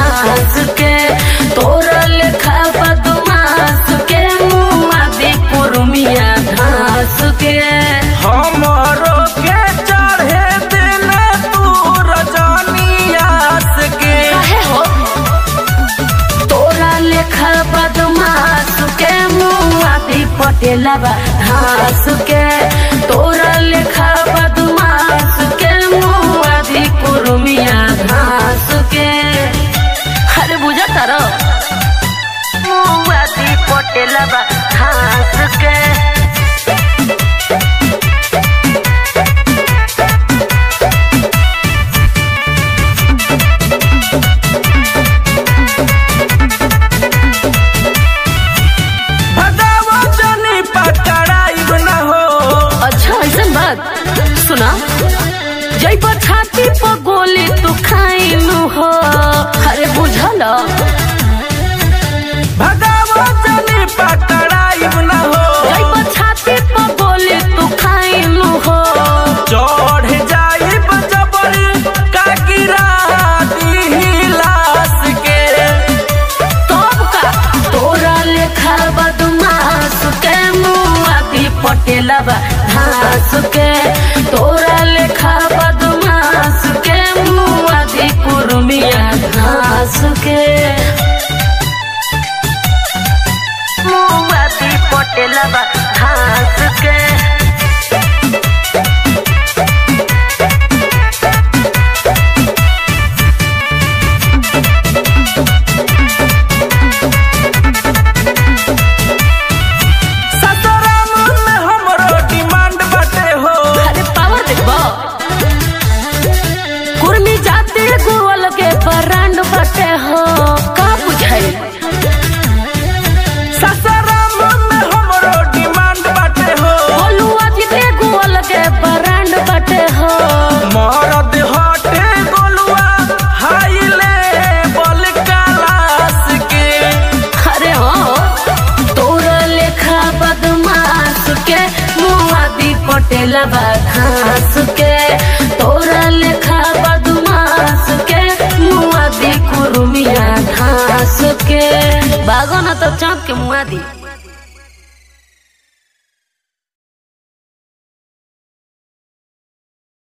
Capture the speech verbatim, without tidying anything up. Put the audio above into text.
घास के तोरा लेखा बदमाश के मुआ दी कुरुमिया घास के हमरो के चढ़े दिन तू रजनियास के हो तोरा लेखा बदमाश के मुआ दी पटेलवा घास के तोरा लेखा बदमाश के मुआ दी कुरुमिया घास के अरे बुझा तारो मुआ दी पटेलवा घास के सुना जय पर छाती पर गोली तू खाइलू हो अरे बुझल भगावो जनी पकड़ाई न हो जय पर छाती पर गोली तू खाइलू हो चढ़ जाई जबरी का गिरा दी लाश के तब का तोरा लेखा बदमाश के मुआ दी पटेलवा घास के तोरा लेखा बदमाश के मुआ दी कुरुमिया घास के मुआ दी पटेलवा घास के बरांड बटे हो का बुझाई ससुराल में हमरो डिमांड बटे हो बोलुआ जी के गोल के बरांड बटे हो मरद हटे गोलुआ हाई लेवल क्लास के अरे हो तोरा लेखा बदमाश के मुआ दी पटेलवा घास के तोरा लेखा बदमाश के मुआ दी कुरुमिया घास के बागो न तो चाँद के मुआ दी।